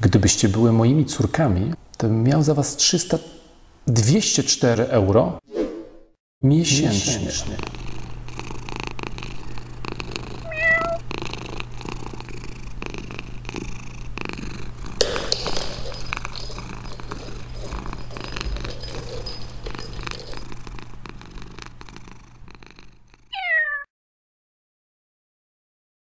Gdybyście były moimi córkami, to bym miał za was 204 euro miesięcznie.